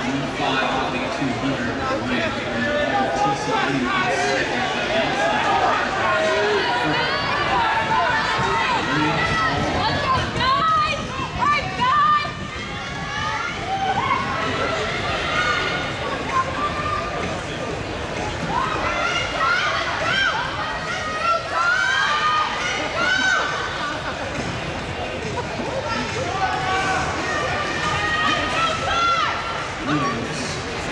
1-5 will be 200 win. TCU is second on the outside. Williams,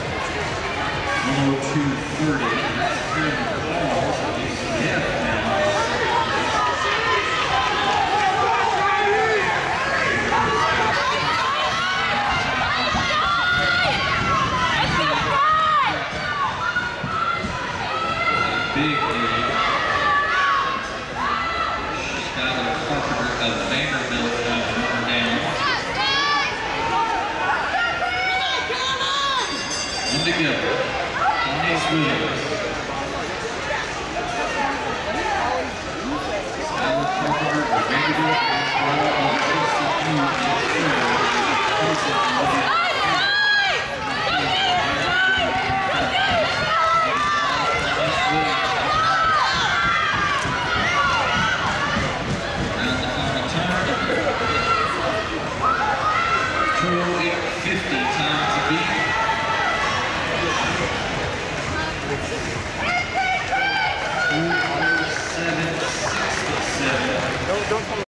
102.30. That's clearing the balls. Yeah, now. Big lead. Skylar Carpenter of Vanderbilt got one down. 1 to go. Ace Williams. Skylar Carpenter of Vanderbilt and Carl of TCU is third. Around the final turn. 2:08.50 time to beat.